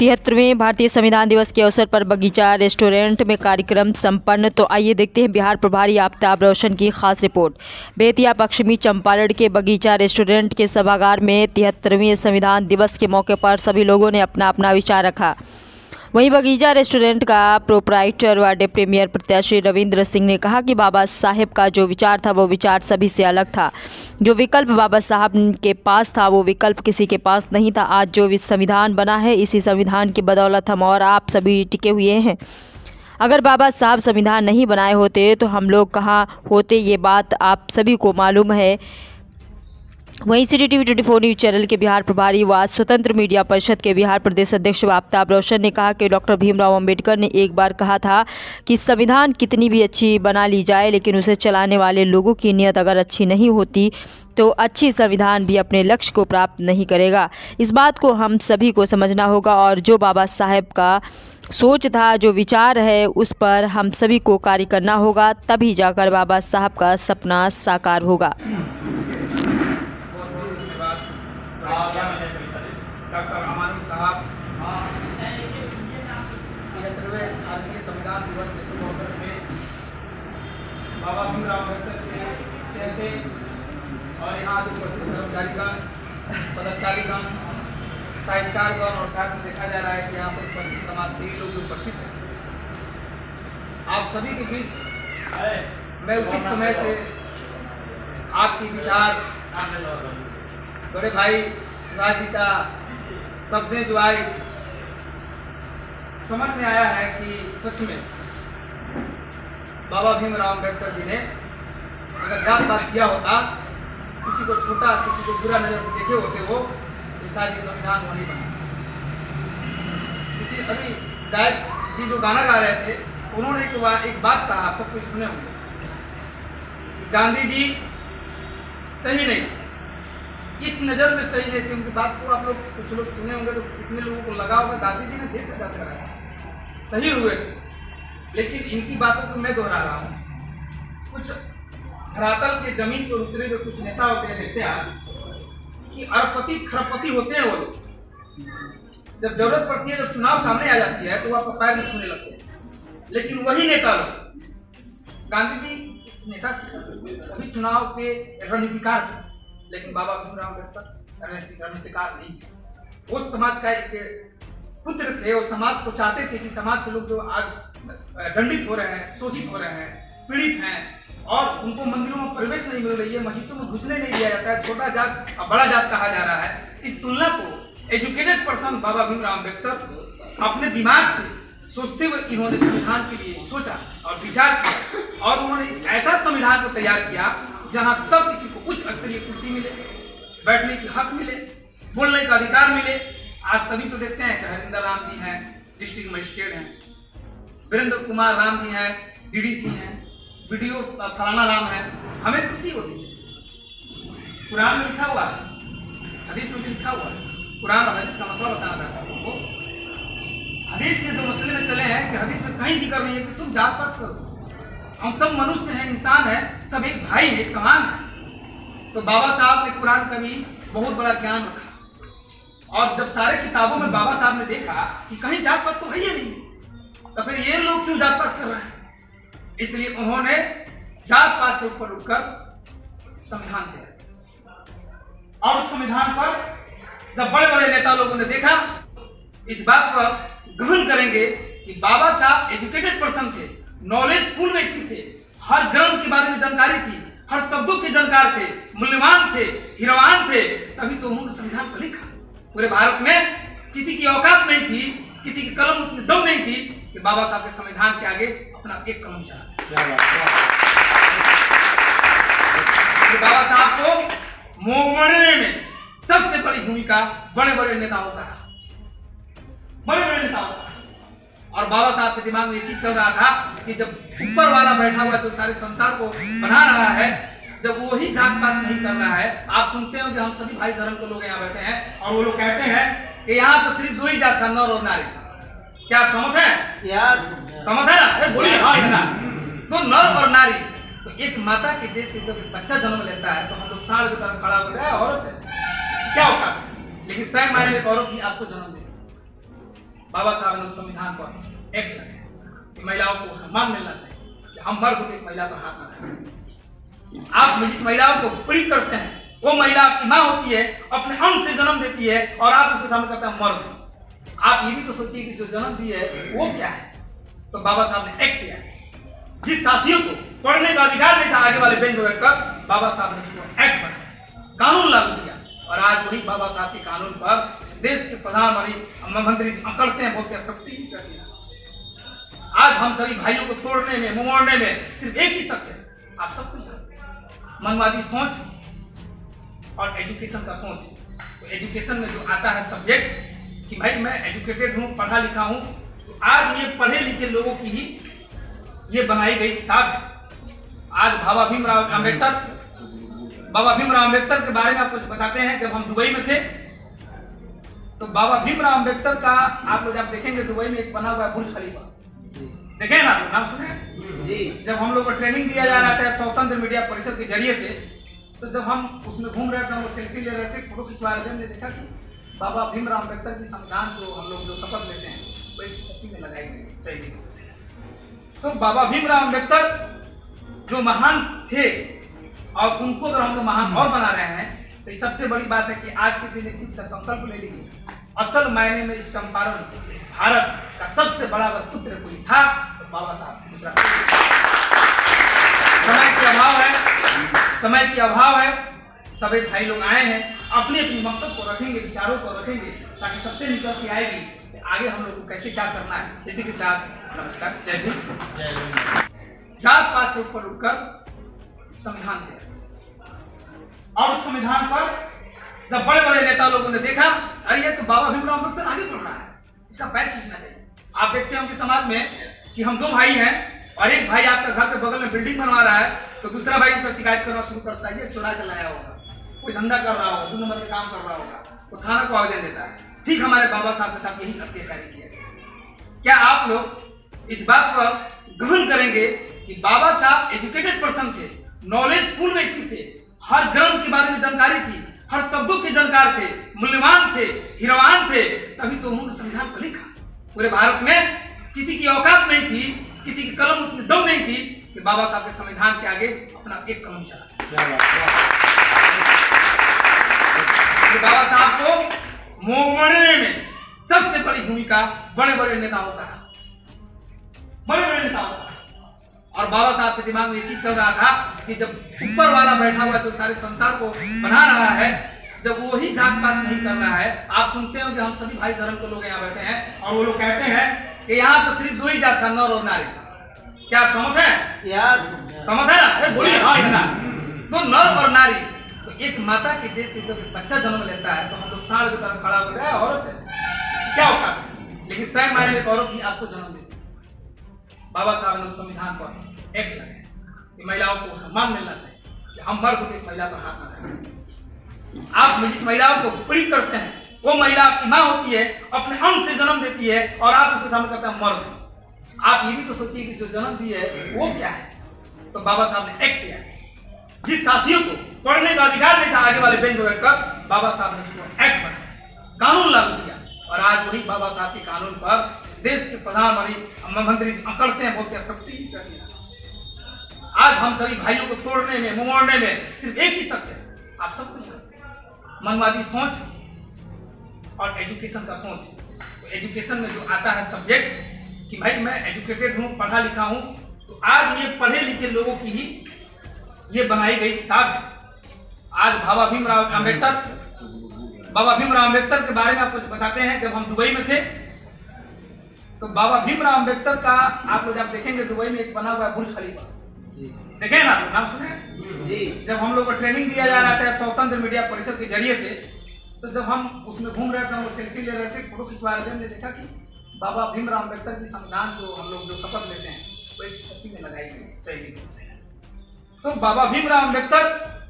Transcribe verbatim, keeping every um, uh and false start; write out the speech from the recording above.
तिहत्तरवें भारतीय संविधान दिवस के अवसर पर बगीचा रेस्टोरेंट में कार्यक्रम संपन्न। तो आइए देखते हैं बिहार प्रभारी आफ्ताब रोशन की खास रिपोर्ट। बेतिया पश्चिमी चंपारण के बगीचा रेस्टोरेंट के सभागार में तिहत्तरवें संविधान दिवस के मौके पर सभी लोगों ने अपना अपना विचार रखा। वहीं बगीचा रेस्टोरेंट का प्रोप्राइटर व डिप्टी मेयर प्रत्याशी रविंद्र सिंह ने कहा कि बाबा साहेब का जो विचार था वो विचार सभी से अलग था। जो विकल्प बाबा साहब के पास था वो विकल्प किसी के पास नहीं था। आज जो संविधान बना है इसी संविधान की बदौलत हम और आप सभी टिके हुए हैं। अगर बाबा साहब संविधान नहीं बनाए होते तो हम लोग कहाँ होते, ये बात आप सभी को मालूम है। वहीं सिटी टीवी चौबीस न्यूज चैनल के बिहार प्रभारी व स्वतंत्र मीडिया परिषद के बिहार प्रदेश अध्यक्ष आफ्ताब रोशन ने कहा कि डॉक्टर भीमराव अंबेडकर ने एक बार कहा था कि संविधान कितनी भी अच्छी बना ली जाए लेकिन उसे चलाने वाले लोगों की नीयत अगर अच्छी नहीं होती तो अच्छी संविधान भी अपने लक्ष्य को प्राप्त नहीं करेगा। इस बात को हम सभी को समझना होगा और जो बाबा साहेब का सोच था, जो विचार है, उस पर हम सभी को कार्य करना होगा, तभी जाकर बाबा साहब का सपना साकार होगा। डॉक्टर अमानुल साहब तिहत्तरवें भारतीय संविधान दिवस के शुभ अवसर में बाबा भीमराव अम्बेडकर से कहते और यहाँ आज उपस्थित कर्मचारीगण, पदाधिकारीगण, साहित्यकारगण और साथ में देखा जा रहा है कि यहाँ पर उपस्थित समाज सेवी लोग उपस्थित हैं। आप सभी के बीच मैं उसी समय से आपके विचार बड़े भाई सुभाष जी का शब्दें जो आए समझ में आया है कि सच में बाबा भीमराव अम्बेडकर जी ने अगर जात पात किया होता, किसी को छोटा किसी को बुरा नजर से देखे होते वो शायद ये संविधान नहीं बना। इसी अभी गायक जी जो गाना गा रहे थे उन्होंने एक, एक बात कहा, आप सब कुछ सुने होंगे कि गांधी जी सही नहीं, इस नज़र में सही नहीं थी। उनकी बात को आप लोग कुछ लोग सुने होंगे तो कितने लोगों को लगा होगा गांधी जी ने देश आजाद कराया, सही हुए थे। लेकिन इनकी बातों को मैं दोहरा रहा हूँ। कुछ धरातल के जमीन पर उतरे हुए कुछ नेता होते हैं, देखते हैं कि अरबपति खरबपति होते हैं वो लोग, जब जरूरत पड़ती है, जब चुनाव सामने आ जाती है तो वो आपको पैर में छूने लगते हैं। लेकिन वही नेता लोग, गांधी जी नेता अभी चुनाव के रणनीतिकार थे, लेकिन बाबा भीमराव अम्बेडकर रणनीतिकार नहीं थे। उस समाज का एक पुत्र थे और समाज को चाहते थे कि समाज के लोग जो आज दंडित हो रहे हैं, शोषित हो रहे हैं, पीड़ित हैं और उनको मंदिरों में प्रवेश नहीं मिल रही है, मस्जिदों में घुसने नहीं दिया जाता है, छोटा जात और बड़ा जात कहा जा रहा है। इस तुलना को एजुकेटेड पर्सन बाबा भीमराव अम्बेडकर अपने दिमाग से सोचते हुए इन्होंने संविधान के लिए सोचा और विचार किया और उन्होंने एक ऐसा संविधान को तैयार किया जहां सब किसी को उच्च स्तरीय कुर्सी मिले, बैठने की हक मिले, बोलने का अधिकार मिले। आज तभी तो देखते हैं कि हरिंदर राम जी हैं, डिस्ट्रिक्ट मजिस्ट्रेट हैं, वीरेंद्र कुमार राम जी हैं, डीडीसी हैं, वीडियो फलाना राम है। हमें खुशी होती है। कुरान में लिखा हुआ है, हदीस में भी लिखा हुआ है। कुरान और हदीस का मसला बताना चाहता हूँ आपको। हदीस के जो मसले में चले हैं कि हदीस में कहीं जिक्र नहीं है कि तुम जात पात करो, हम सब मनुष्य हैं, इंसान हैं, सब एक भाई है, एक समान है। तो बाबा साहब ने कुरान का भी बहुत बड़ा ज्ञान रखा और जब सारे किताबों में बाबा साहब ने देखा कि कहीं जात पात तो है ही नहीं, तो फिर ये लोग क्यों जात पात कर रहे हैं, इसलिए उन्होंने जात पात से ऊपर उठकर संविधान तैयार किया। और उस संविधान पर जब बड़े बड़े नेता लोगों ने देखा, इस बात पर ग्रहण करेंगे कि बाबा साहब एजुकेटेड पर्सन थे, नॉलेजफुल व्यक्ति थे, हर ग्रंथ के बारे में जानकारी थी, हर शब्दों के जानकार थे, मूल्यवान थे, हीरोवान थे, तभी तो उन्होंने संविधान को लिखा। पूरे भारत में किसी की औकात नहीं थी, किसी की कलम उतनी दम नहीं थी कि बाबा साहब के संविधान के आगे अपना एक कलम चला। बाबा साहब को मोड़ने में सबसे बड़ी भूमिका बड़े बड़े नेताओं का, बड़े बड़े नेताओं का। और बाबा साहब के दिमाग में ये चीज चल रहा था कि जब ऊपर वाला बैठा हुआ है तो सारे संसार को बना रहा है, जब वो ही जात पात नहीं कर रहा है। आप सुनते हो कि हम सभी भाई धर्म के लोग यहाँ बैठे हैं और वो लोग कहते हैं कि यहाँ तो सिर्फ दो ही जात था, नर और नारी। क्या आप समझ हैं? यस, समझ है ना? अरे बोलिए हाँ है ना? तो नर और नारी, तो एक माता के देश से जब एक बच्चा जन्म लेता है तो हम लोग साढ़ की तरह खड़ा हो गया, औरत है, क्या होता है, लेकिन स्वयं मायने में औरत ही आपको जन्म देती है। बाबा साहब ने उस संविधान पर एक्ट लगाया कि महिलाओं को सम्मान मिलना चाहिए, कि हम मर्द होकर एक महिला पर हाथ न लगाएं। आप जिस महिलाओं को पीड़ित करते हैं वो महिला आपकी माँ होती है, अपने अंश से जन्म देती है और आप उसके सामने कहते हैं मर्द। आप ये भी तो सोचिए कि जो जन्म दी है वो क्या है। तो बाबा साहब ने एक्ट किया, जिस साथियों को पढ़ने का अधिकार नहीं था आगे वाले बेंच पर बैठकर, बाबा साहब ने उसको एक्ट बनाया, कानून लागू किया। और आज वही बाबा साहब के कानून पर देश के प्रधानमंत्री मंत्री अकड़ते हैं, बोलते हैं प्रगति सर। आज हम सभी भाइयों को तोड़ने में, मोड़ने में सिर्फ एक ही सत्य है, आप सब कुछ जानते हैं, मनवादी सोच और एजुकेशन का सोच। तो एजुकेशन में जो आता है सब्जेक्ट कि भाई मैं एजुकेटेड हूँ, पढ़ा लिखा हूँ, तो आज ये पढ़े लिखे लोगों की ही ये बनाई गई किताब है। आज बाबा भीमराव अम्बेडकर बाबा भीमराव अम्बेडकर के बारे में आपको बताते हैं। जब हम दुबई में थे तो बाबा भीमराव अम्बेडकर का आप लोग जब देखेंगे दुबई में एक बना हुआ है बुर्ज खलीफा, देखें ना, नाम सुने जी। जब हम लोग को ट्रेनिंग दिया जा रहा था स्वतंत्र मीडिया परिषद के जरिए से, तो जब हम उसमें घूम रहे थे, वो सेल्फी ले रहे थे, फोटो खिंचवा रहे थे, हमने देखा कि बाबा भीमराव अम्बेडकर की संविधान जो हम लोग जो शपथ लेते हैं वो एक कॉपी में लगाई गई सही। तो बाबा भीमराव अम्बेडकर जो महान थे और उनको अगर हम लोग महान और बना रहे हैं, तो ये सबसे बड़ी बात है कि आज के दिन एक चीज का संकल्प ले लीजिए, असल मायने में इस चंपारण, इस भारत का सबसे बड़ा अगर पुत्र कोई था तो बाबा साहब। दूसरा समय के अभाव है, समय के अभाव है, सभी भाई लोग आए हैं, अपनी अपनी मकसद को रखेंगे, विचारों को रखेंगे, ताकि सबसे निकल के आएगी कि आगे हम लोग को कैसे क्या करना है। इसी के साथ नमस्कार, जय हिंद। जात पात से ऊपर उठकर संविधान दिया और उस संविधान पर जब बड़े बड़े नेता लोगों ने देखा, अरे ये तो बाबा भीमराव अम्बेडकर आगे बढ़ रहा है, इसका पैर खींचना चाहिए। आप देखते होंगे समाज में कि हम दो भाई हैं और एक भाई आपके घर के बगल में बिल्डिंग बनवा रहा है, तो दूसरा भाई उनका शिकायत करना शुरू करता है, ये चुरा के लाया होगा, कोई धंधा कर रहा होगा, दो नंबर के काम कर रहा होगा, वो थाना को आवेदन देता है। ठीक हमारे बाबा साहब के साथ यही अत्याचारी किया गया। क्या आप लोग इस बात पर ग्रहण करेंगे कि बाबा साहब एजुकेटेड पर्सन थे, नॉलेजफुल व्यक्ति थे, हर ग्रंथ के बारे में जानकारी थी, हर शब्दों के जानकार थे, मूल्यवान थे, हीरोवान थे, तभी तो उन्होंने संविधान को लिखा। पूरे भारत में किसी की औकात नहीं थी, किसी की कलम उतनी दम नहीं थी कि बाबा साहब के संविधान के आगे अपना एक कलम चला। बाबा साहब को मोड़ने में सबसे बड़ी भूमिका बड़े बड़े नेताओं का, बड़े बड़े नेताओं का। और बाबा साहब के दिमाग में ये चीज चल रहा था कि जब ऊपर वाला बैठा हुआ है जो सारे संसार को बना रहा है, जब वही जात पात नहीं कर रहा है। आप सुनते हो कि हम सभी भाई धर्म के लोग यहाँ बैठे हैं और वो लोग कहते हैं कि यहाँ तो सिर्फ दो ही जात था, नर और नारी। क्या आप समझ हैं? यस, समझ है ना? अरे बोलिए हाँ या ना। तो नर और नारी, तो एक माता के देश से जब एक बच्चा जन्म लेता है तो हम लोग साढ़ की तरफ खड़ा हो गया, औरत है, क्या औकात है, लेकिन सही मायने में औरत ही आपको जन्म देती है। बाबा साहब ने उस संविधान पर एक्ट लगाया कि महिलाओं को सम्मान मिलना चाहिए, कि हम मर्द होकर एक महिला पर हाथ न लगाएं। आप जिस महिलाओं को पीड़ित करते हैं वो महिला आपकी माँ होती है, अपने अंश से जन्म देती है और आप उसके सामने कहते हैं मर्द। आप ये भी तो सोचिए कि जो जन्म दी है वो क्या है। तो बाबा साहब ने एक्ट किया, जिस साथियों को पढ़ने का अधिकार नहीं था आगे वाले बेंच पर बैठकर, बाबा साहब ने उसको एक्ट बनाया, कानून लागू किया। और आज वही बाबा साहब के कानून पर देश के प्रधानमंत्री मंत्री अकड़ते हैं, बोलते हैं प्रगति सर। आज हम सभी भाइयों को तोड़ने में, मोड़ने में सिर्फ एक ही सत्य है, आप सब कुछ जानते हैं, मनवादी सोच और एजुकेशन का सोच। तो एजुकेशन में जो आता है सब्जेक्ट कि भाई मैं एजुकेटेड हूँ, पढ़ा लिखा हूँ, तो आज ये पढ़े लिखे लोगों की ही ये बनाई गई किताब है। आज बाबा भीमराव अम्बेडकर बाबा भीमराव अम्बेडकर के बारे में आपको बताते हैं। जब हम दुबई में थे तो बाबा भीमराव अम्बेडकर का आप लोग जब देखेंगे दुबई में एक बना हुआ है बुर्ज खलीफा, देखें ना, नाम सुने जी। जब हम लोग को ट्रेनिंग दिया जा रहा था स्वतंत्र मीडिया परिषद के जरिए से, तो जब हम उसमें घूम रहे थे, वो सेल्फी ले रहे थे, फोटो खिंचवा रहे थे, हमने देखा कि बाबा भीमराव अम्बेडकर की संविधान जो हम लोग जो शपथ लेते हैं वो एक कॉपी में लगाई गई सही। तो बाबा भीमराव अम्बेडकर